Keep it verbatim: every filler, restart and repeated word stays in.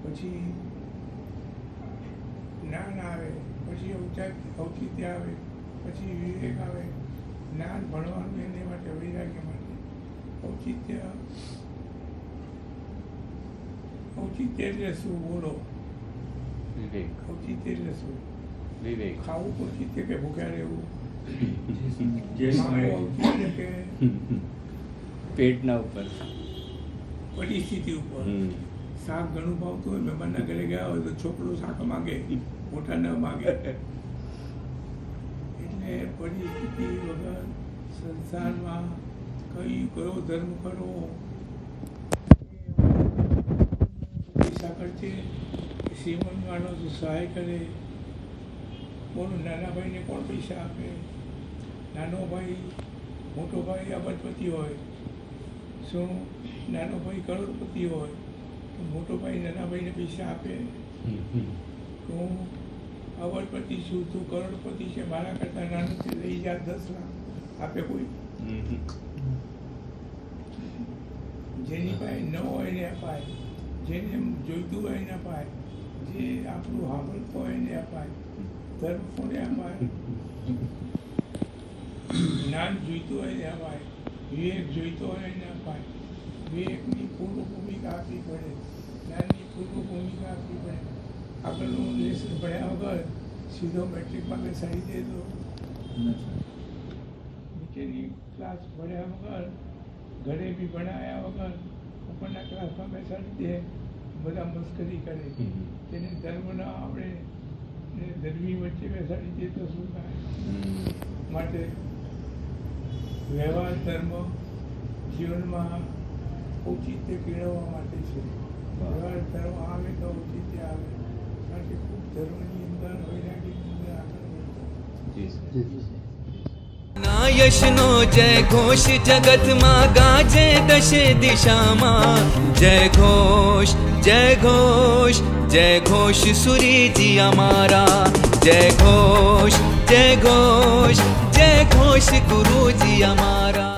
પછી જ્ઞાન આવે, પછી ઔચિત્ય આવે, પછી વિવેક આવે. જ્ઞાન ભણવાનું એને માટે, વૈરાગ્ય માટે. ઔચિત્ય ઔચિત્ય એટલે શું? બોલો. વિવેક. ઔચિત્ય એટલે શું? વિવેક. ખાવું ઔચિત્ય કે ભૂખ્યા રહેવું? પેટના ઉપર, પરિસ્થિતિ ઉપર. શાક ઘણું ભાવતું હોય, મહેમાનના ઘરે ગયા હોય તો છોકરો શાક માગે, મોટા ન માગે. એટલે પરિસ્થિતિ વગર સંસારમાં કઈ કયો ધર્મ કરો, પૈસા ખર્ચે, શ્રીમંત માણસ સહાય કરે. બોલો, નાના ભાઈને કોણ પૈસા આપે? નાનો ભાઈ મોટો ભાઈ અબજપતિ હોય, શું નાનો ભાઈ કરોડપતિ હોય તો મોટો ભાઈ નાના ભાઈને પૈસા આપે? હું અબજપતિ છું, તું કરોડપતિ છે, મારા કરતાં નાનું છે, લઈ જા દસ લાખ આપે કોઈ? જેની પાસે ન હોય એને અપાય, જેને જોઈતું હોય એને અપાય, જે આપણું સાંભળતો હોય એને અપાય. ધર્મ કોને અપાય? જ્ઞાન જોઈતું હોય એને અપાય, વિવેક જોઈતો હોય એને અપાય. વિવેકની પૂર્વ ભૂમિકા આપવી પડે, જ્ઞાનની પૂર્વ ભૂમિકા આપવી પડે. આગળનું લેસન ભણ્યા વગર સીધો મેટ્રિકમાં બેસાડી દે તો, નીચેની ક્લાસ ભણ્યા વગર, ઘરે બી ભણાયા વગર ઉપરના ક્લાસમાં બેસાડી દે, બધા મસ્કરી કરે. તેને ધર્મ ના આવડે, ધર્મી વચ્ચે બેસાડી દે તો શું થાય? માટે વ્યવહાર ધર્મ જીવનમાં ઔચિત્ય કેળવવા માટે છે. વ્યવહાર ધર્મ આવે તો ઔચિત્ય આવે. માટે ખૂબ ધર્મની અંદર વૈરાગ્યની અંદર આગળ ના યશનો જય ઘોષ જગતમાં ગાજે દશે દિશામાં. જય ઘોષ જય ઘોષ જય ઘોષ સુરીજી અમારા. જય ઘોષ જય ઘોષ જય ઘોષ ગુરુજી અમારા.